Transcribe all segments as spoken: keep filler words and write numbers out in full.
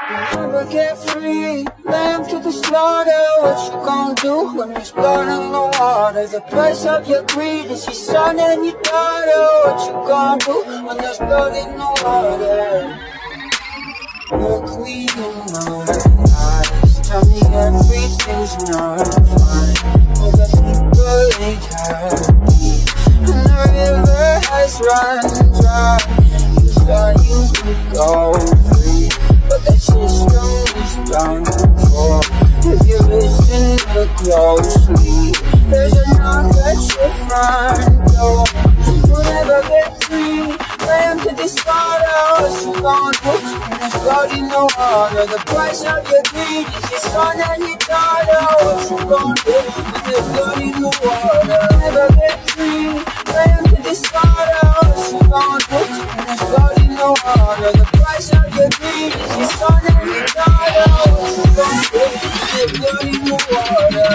Never get free, lamb to the slaughter. What you gonna do when there's blood in the water? The price of your greed is your son and your daughter. What you gonna do when there's blood in the water? Look me in my eyes, tell me everything's not fine. All the people ain't happy, and the river has run dry. You thought you could go free, but that system is done for. If you listen closely, there's a knock at your front door. You'll never get free, lamb to the slaughter. What you gonna do when there's blood in the water? The price of your greed is your son and your daughter. What you gonna do when there's blood in the water? Never get free, lamb to the slaughter. What you gonna do when there's blood in the water? The price of your greed is your son and your daughter. What you gonna do when there's blood in the water?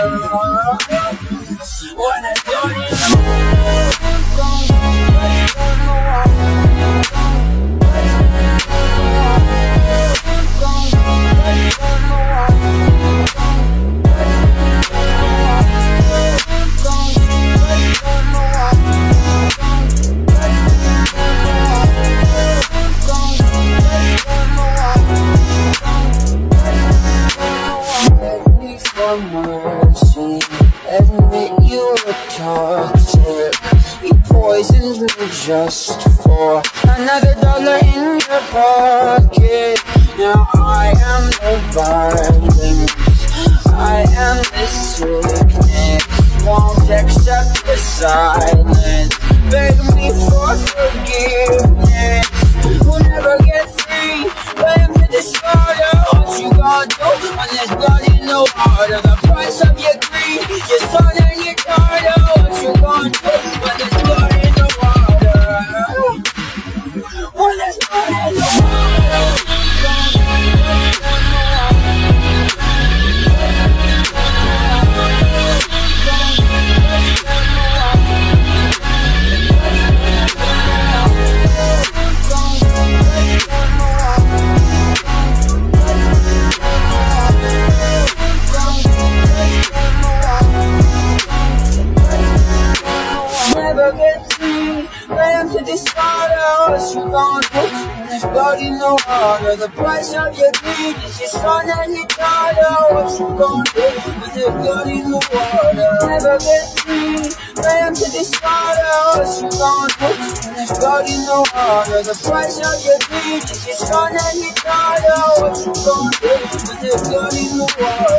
When there's blood in the water. Mercy, admit you were toxic. You poisoned me just for another dollar in your pocket. Now I am the violence, I am the sickness. Won't accept the silence, beg me for forgiveness. We'll never get free, lamb to the slaughter. What you gonna do when there's blood in the water? The price of your greed, your son and your daughter. What you gonna do when there's blood in the water? When there's blood in the water. Never get free, lamb to the slaughter. What you gonna do when there's blood in the water? The price of your greed is your son and your daughter. What you gonna do when there's blood in the water? Never get free, lamb to the slaughter. What you gonna do when there's blood in the water? The price of your greed is your son and your daughter. What you gonna do when there's blood in the water?